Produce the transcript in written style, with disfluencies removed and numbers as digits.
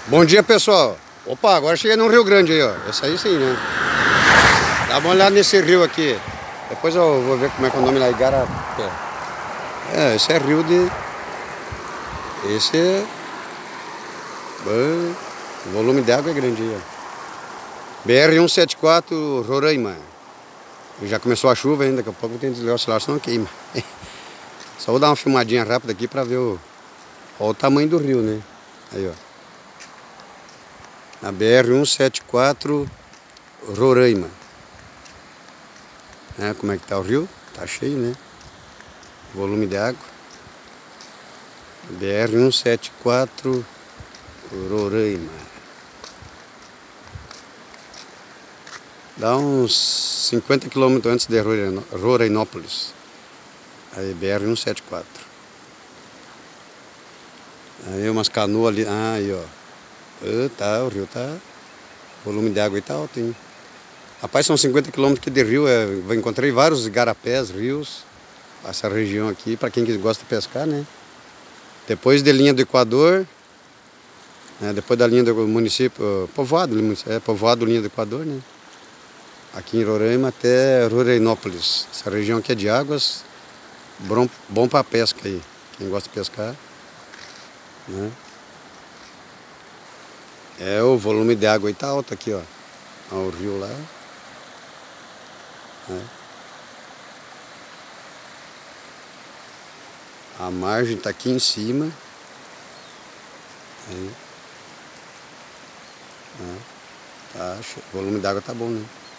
Bom dia, pessoal. Opa, agora cheguei no Rio Grande aí, ó. Esse aí sim, né? Dá uma olhada nesse rio aqui. Depois eu vou ver como é que é o nome lá, Igarapé. Esse é rio de... Esse é... O volume de água é grande aí, ó. BR-174, Roraima. Já começou a chuva ainda, daqui a pouco tem que desligar o celular, senão queima. Só vou dar uma filmadinha rápida aqui pra ver olha o tamanho do rio, né? Aí, ó. Na BR-174, Roraima. Como é que tá o rio? Tá cheio, né? Volume de água. BR-174, Roraima. Dá uns 50 km antes de Rorainópolis. Aí, BR-174. Aí umas canoas ali. Aí, ó. O rio tá... O volume de água aí tá alto, hein? Rapaz, são 50 km de rio. Eu encontrei vários igarapés, rios. Essa região aqui, para quem gosta de pescar, né? Depois de linha do Equador. Depois da linha do município... Povoado linha do Equador, né? Aqui em Roraima até Rorainópolis. Essa região aqui é de águas. Bom para pesca aí. Quem gosta de pescar, né? O volume de água aí tá alto aqui, ó. Olha o rio lá. A margem tá aqui em cima. Aí. O volume de água tá bom, né?